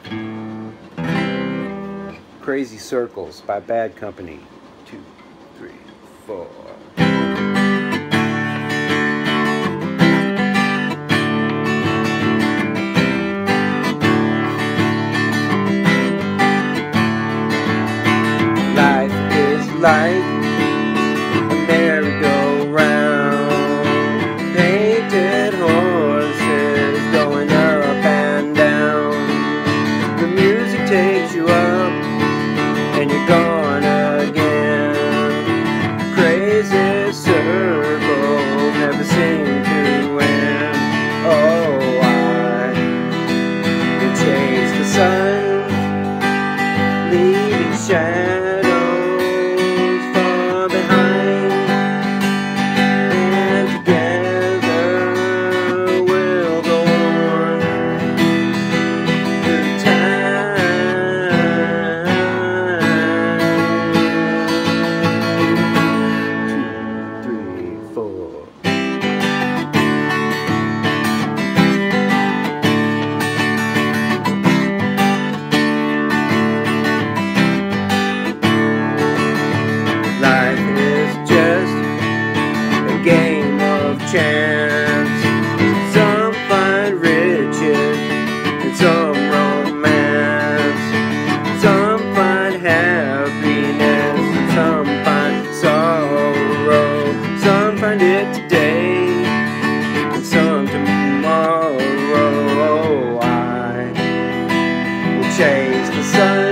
Crazy Circles by Bad Company. 2, 3, 4. Life is like a merry-go-round, painted horses going up and down. The music takes you up and you're gone again. Crazy circles never seem to end. Oh, I will chase the sun, leaving shadows far behind, and together we'll go on through time. 2, 3, 4. Life is just a game of chance. Some find riches and some romance. Some find happiness and some find sorrow. Some find it today and some tomorrow. I will chase the sun,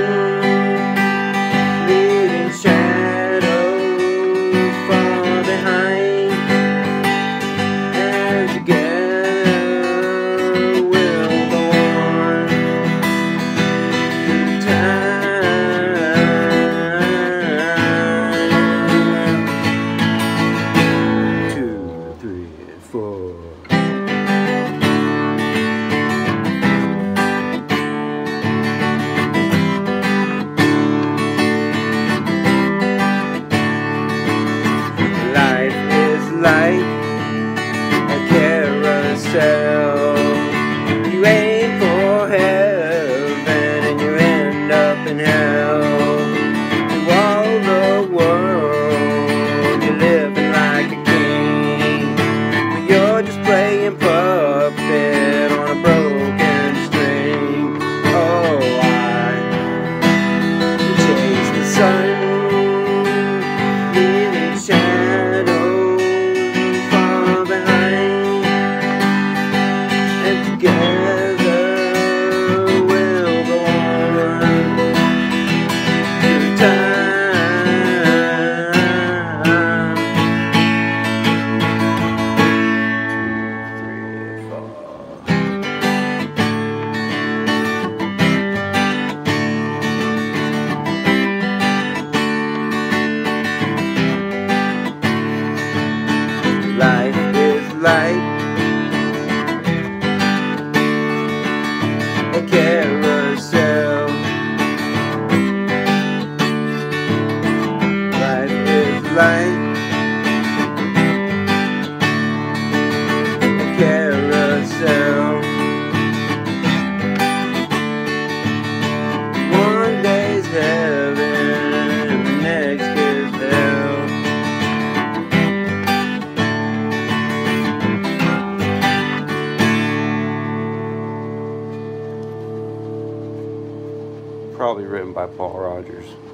leaving shadows far behind, and together we'll go on through time. 2, 3, 4. Life is like a carousel. You aim for heaven and you end up in hell. To all the world you're living like a king, but you're just playing puppet on a broken string. Oh, I will chase the sun, leaving shadows far behind, and together we'll go on through time. 2, 3, 4. Life is like a carousel. Life is like a carousel. One day's heaven, the next is hell. Probably written by Paul Rogers.